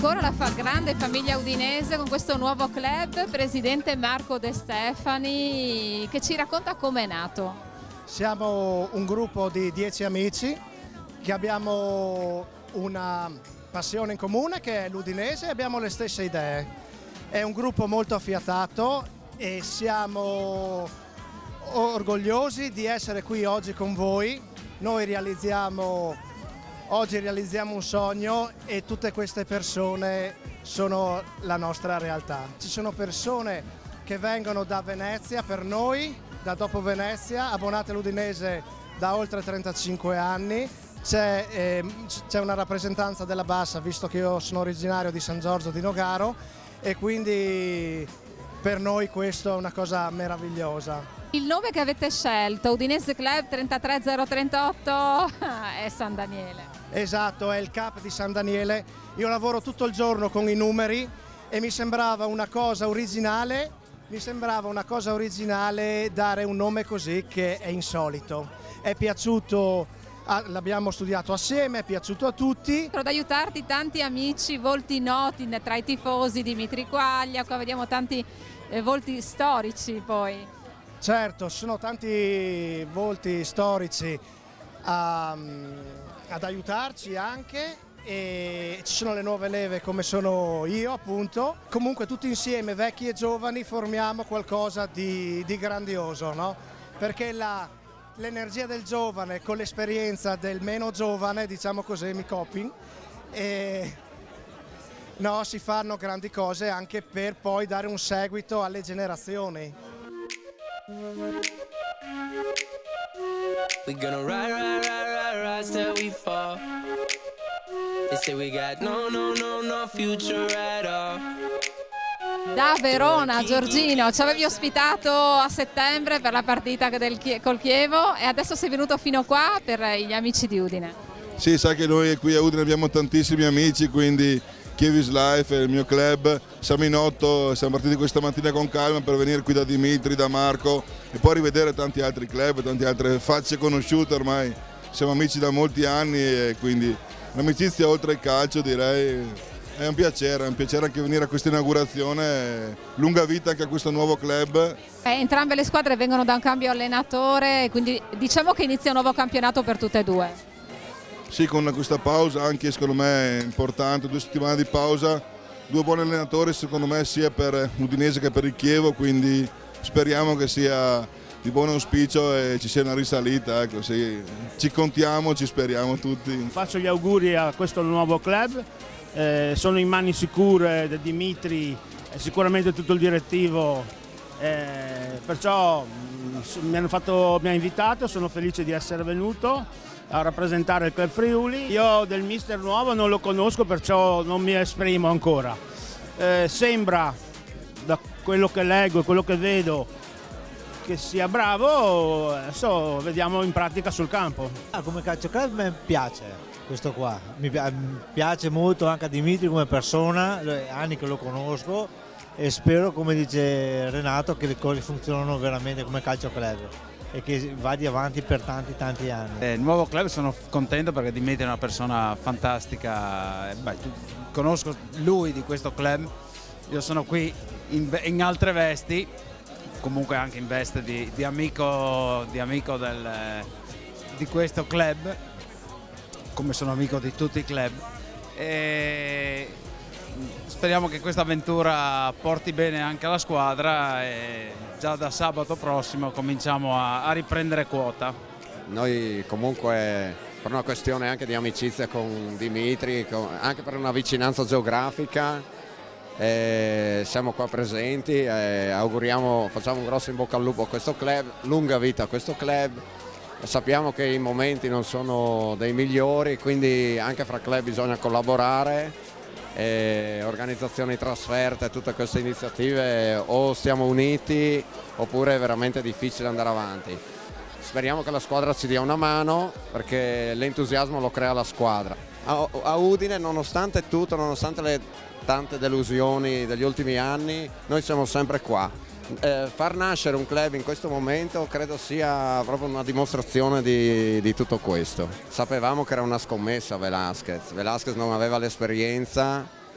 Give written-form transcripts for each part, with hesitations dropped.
ancora la grande famiglia udinese con questo nuovo club, presidente Marco De Stefani, che ci racconta come è nato. Siamo un gruppo di 10 amici che abbiamo una passione in comune che è l'Udinese e abbiamo le stesse idee. È un gruppo molto affiatato e siamo orgogliosi di essere qui oggi con voi. Noi oggi realizziamo un sogno e tutte queste persone sono la nostra realtà. Ci sono persone che vengono da Venezia per noi, da dopo Venezia, abbonate all'Udinese da oltre 35 anni. C'è una rappresentanza della Bassa, visto che io sono originario di San Giorgio di Nogaro, e quindi per noi questo è una cosa meravigliosa. Il nome che avete scelto, Udinese Club 33038, è San Daniele. Esatto, è il CAP di San Daniele. Io lavoro tutto il giorno con i numeri e mi sembrava una cosa originale dare un nome così, che è insolito. È piaciuto, l'abbiamo studiato assieme, è piaciuto a tutti. Ad aiutarti tanti amici, volti noti tra i tifosi, Dimitri Quaglia, qua vediamo tanti volti storici poi. Certo, ci sono tanti volti storici ad aiutarci anche, e ci sono le nuove leve come sono io, appunto. Comunque tutti insieme, vecchi e giovani, formiamo qualcosa di grandioso, no? Perché l'energia del giovane con l'esperienza del meno giovane, diciamo così, mi coping, e no, si fanno grandi cose anche per poi dare un seguito alle generazioni. We gonna ride till we fall. They say we got no future at all. Da Verona, Giorgino, ci avevi ospitato a settembre per la partita col Chievo e adesso sei venuto fino qua per gli amici di Udine. Sì, sai che noi qui a Udine abbiamo tantissimi amici, quindi Chievo is Life è il mio club. Siamo in 8, siamo partiti questa mattina con calma per venire qui da Dimitri, da Marco e poi rivedere tanti altri club, tante altre facce conosciute. Ormai siamo amici da molti anni e quindi l'amicizia oltre il calcio, direi, è un piacere anche venire a questa inaugurazione. Lunga vita anche a questo nuovo club. Entrambe le squadre vengono da un cambio allenatore, quindi diciamo che inizia un nuovo campionato per tutte e due. Sì, con questa pausa anche secondo me è importante, 2 settimane di pausa, 2 buoni allenatori secondo me sia per Udinese che per il Chievo, quindi speriamo che sia di buon auspicio e ci sia una risalita, ecco, sì. Ci contiamo, ci speriamo tutti. Faccio gli auguri a questo nuovo club, sono in mani sicure di Dimitri e sicuramente tutto il direttivo, perciò mi ha invitato, sono felice di essere venuto a rappresentare il Club Friuli. Io del mister nuovo non lo conosco, perciò non mi esprimo ancora. Sembra, da quello che leggo e quello che vedo, che sia bravo, adesso vediamo in pratica sul campo. Come calcio club mi piace questo qua, mi piace molto anche a Dimitri come persona, anni che lo conosco e spero, come dice Renato, che le cose funzionano veramente come calcio club e che vada avanti per tanti anni. Il nuovo club, sono contento perché Dimitri è una persona fantastica. Conosco lui di questo club, io sono qui in altre vesti, comunque anche in veste di amico di questo club, come sono amico di tutti i club. E speriamo che questa avventura porti bene anche alla squadra e già da sabato prossimo cominciamo a riprendere quota. Noi comunque, per una questione anche di amicizia con Dimitri, anche per una vicinanza geografica, siamo qua presenti, facciamo un grosso in bocca al lupo a questo club, lunga vita a questo club. Sappiamo che i momenti non sono dei migliori, quindi anche fra club bisogna collaborare. Organizzazioni, trasferte, tutte queste iniziative, o stiamo uniti oppure è veramente difficile andare avanti. Speriamo che la squadra ci dia una mano, perché l'entusiasmo lo crea la squadra. A Udine, nonostante tutto, nonostante le tante delusioni degli ultimi anni, noi siamo sempre qua. Far nascere un club in questo momento credo sia proprio una dimostrazione di tutto questo. Sapevamo che era una scommessa Velasquez non aveva l'esperienza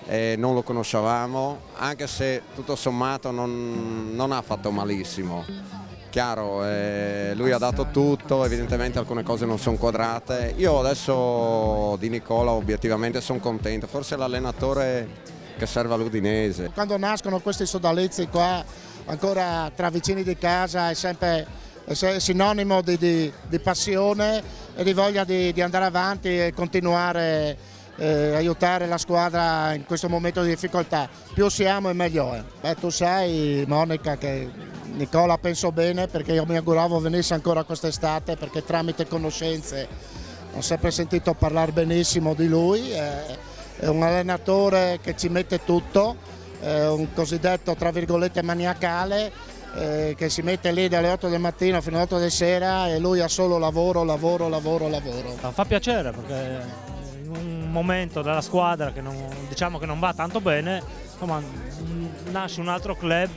non lo conoscevamo, anche se tutto sommato non ha fatto malissimo. Chiaro, lui ha dato tutto, evidentemente alcune cose non sono quadrate. Io adesso di Nicola obiettivamente sono contento, forse è l'allenatore che serve all'Udinese. Quando nascono questi sodalizi qua, ancora tra vicini di casa, è sempre sinonimo di passione e di voglia di andare avanti e continuare aiutare la squadra in questo momento di difficoltà. Più siamo e meglio è. Beh, tu sai, Monica, che Nicola penso bene, perché io mi auguravo venisse ancora quest'estate, perché tramite conoscenze ho sempre sentito parlare benissimo di lui. È un allenatore che ci mette tutto, è un cosiddetto tra virgolette maniacale, che si mette lì dalle 8 del mattino fino alle 8 di sera e lui ha solo lavoro, lavoro, lavoro, lavoro. Fa piacere perché in un momento della squadra che diciamo che non va tanto bene, insomma, nasce un altro club,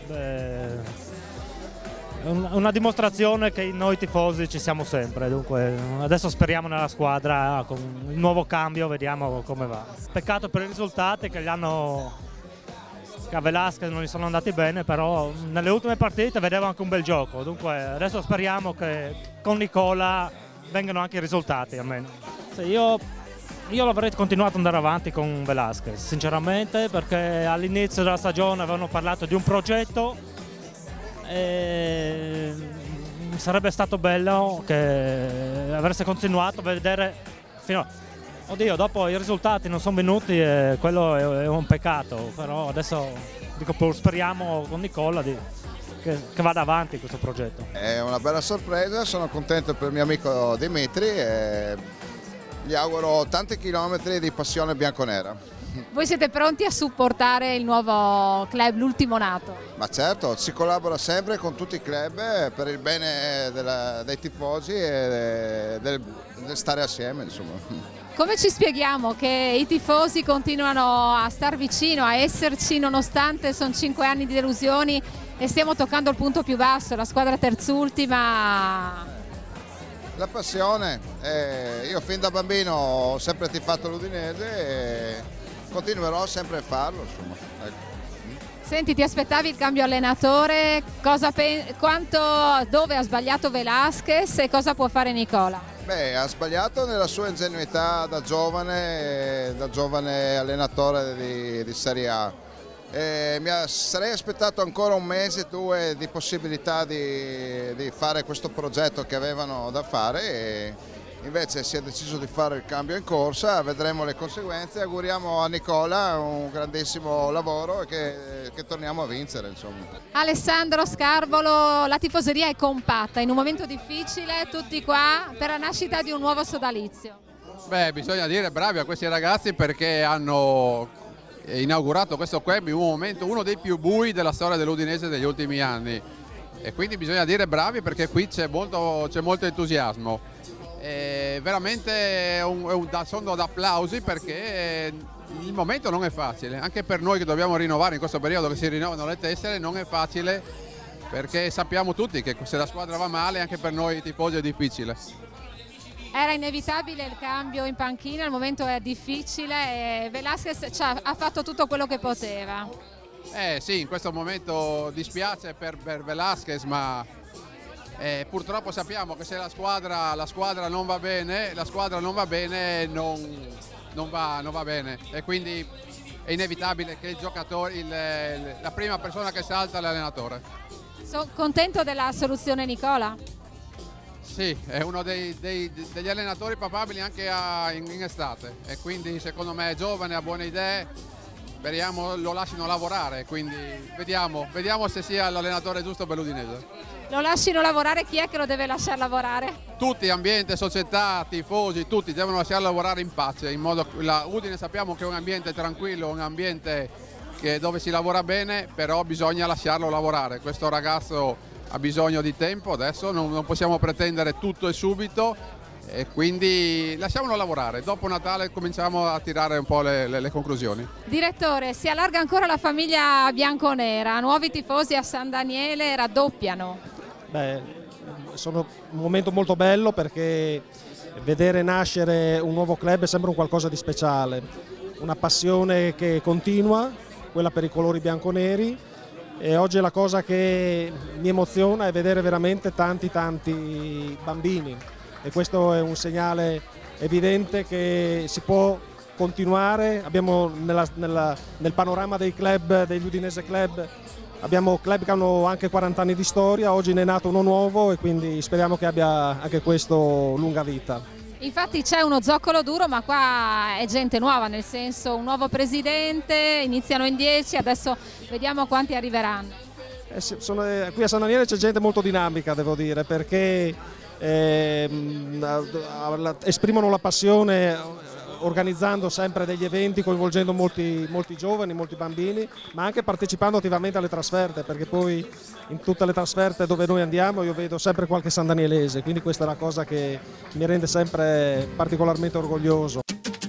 una dimostrazione che noi tifosi ci siamo sempre, dunque adesso speriamo nella squadra con il nuovo cambio, vediamo come va. Peccato per i risultati che a Velasquez non gli sono andati bene, però nelle ultime partite vedevo anche un bel gioco, dunque adesso speriamo che con Nicola vengano anche i risultati almeno. Io avrei continuato ad andare avanti con Velasquez, sinceramente, perché all'inizio della stagione avevano parlato di un progetto e sarebbe stato bello che avesse continuato a vedere fino a... Oddio, dopo i risultati non sono venuti e quello è un peccato, però adesso dico, speriamo con Nicola che vada avanti questo progetto. È una bella sorpresa, sono contento per il mio amico Dimitri e gli auguro tanti chilometri di passione bianconera. Voi siete pronti a supportare il nuovo club, l'ultimo nato? Ma certo, si collabora sempre con tutti i club per il bene dei tifosi e del stare assieme, insomma. Come ci spieghiamo che i tifosi continuano a star vicino, a esserci nonostante sono 5 anni di delusioni e stiamo toccando il punto più basso, la squadra terzultima? La passione, io fin da bambino ho sempre tifato l'Udinese e continuerò sempre a farlo, insomma. Ecco. Senti, ti aspettavi il cambio allenatore, dove ha sbagliato Velasquez e cosa può fare Nicola? Beh, ha sbagliato nella sua ingenuità da giovane allenatore di Serie A. Sarei aspettato ancora un mese, 2 di possibilità di fare questo progetto che avevano da fare e invece si è deciso di fare il cambio in corsa, vedremo le conseguenze, auguriamo a Nicola un grandissimo lavoro e che torniamo a vincere, insomma. Alessandro Scarvolo, la tifoseria è compatta in un momento difficile, tutti qua per la nascita di un nuovo sodalizio. Beh, bisogna dire bravi a questi ragazzi perché hanno inaugurato questo club in un momento, uno dei più bui della storia dell'Udinese degli ultimi anni e quindi bisogna dire bravi perché qui c'è molto entusiasmo. Veramente sono d'applausi perché il momento non è facile, anche per noi che dobbiamo rinnovare in questo periodo che si rinnovano le tessere non è facile perché sappiamo tutti che se la squadra va male anche per noi tifosi è difficile. Era inevitabile il cambio in panchina, il momento è difficile e Velasquez ha fatto tutto quello che poteva. Sì, in questo momento dispiace per Velasquez, ma purtroppo sappiamo che se la squadra non va bene, non va bene e quindi è inevitabile che il giocatore, la prima persona che salta è l'allenatore. Sono contento della soluzione Nicola? Sì, è uno degli allenatori papabili anche in estate e quindi secondo me è giovane, ha buone idee, speriamo lo lasciano lavorare, quindi vediamo se sia l'allenatore giusto per l'Udinese. Lo lasciano lavorare, chi è che lo deve lasciar lavorare? Tutti, ambiente, società, tifosi, tutti devono lasciarlo lavorare in pace, in modo che la Udine sappiamo che è un ambiente tranquillo, un ambiente dove si lavora bene, però bisogna lasciarlo lavorare. Questo ragazzo ha bisogno di tempo, adesso non possiamo pretendere tutto e subito e quindi lasciamolo lavorare. Dopo Natale cominciamo a tirare un po' le conclusioni. Direttore, si allarga ancora la famiglia bianconera, nuovi tifosi a San Daniele raddoppiano. Beh, sono un momento molto bello perché vedere nascere un nuovo club è sempre un qualcosa di speciale. una passione che continua, quella per i colori bianconeri, e oggi la cosa che mi emoziona è vedere veramente tanti bambini, e questo è un segnale evidente che si può continuare. Abbiamo nel panorama dei club, degli Udinese Club, abbiamo club che hanno anche 40 anni di storia, oggi ne è nato uno nuovo e quindi speriamo che abbia anche questo lunga vita. Infatti c'è uno zoccolo duro, ma qua è gente nuova, nel senso un nuovo presidente, iniziano in 10, adesso vediamo quanti arriveranno. Qui a San Daniele c'è gente molto dinamica, devo dire, perché esprimono la passione organizzando sempre degli eventi, coinvolgendo molti giovani, molti bambini, ma anche partecipando attivamente alle trasferte, perché poi in tutte le trasferte dove noi andiamo io vedo sempre qualche sandanielese, quindi questa è la cosa che mi rende sempre particolarmente orgoglioso.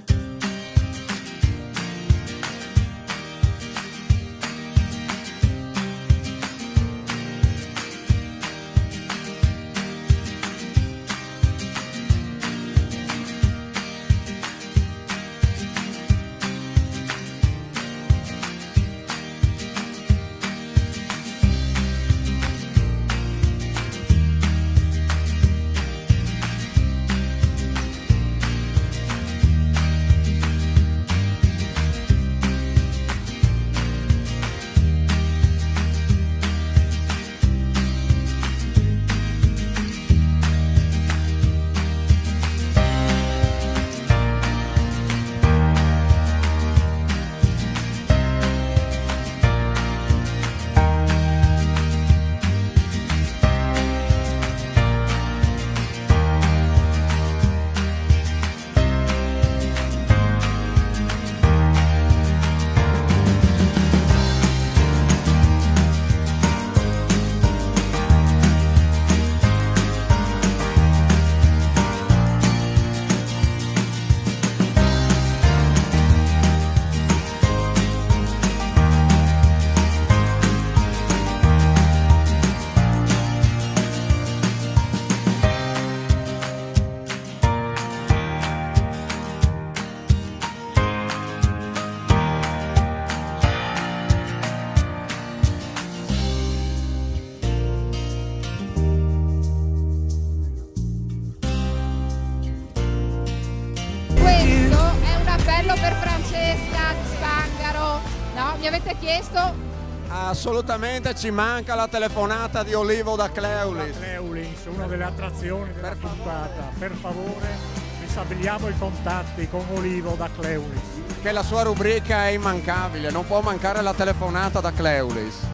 Per Francesca di Spangaro, no? Mi avete chiesto? Assolutamente, ci manca la telefonata di Olivo da Cleulis. Cleulis, una delle attrazioni della puntata. Per favore, ristabiliamo i contatti con Olivo da Cleulis. Che la sua rubrica è immancabile, non può mancare la telefonata da Cleulis.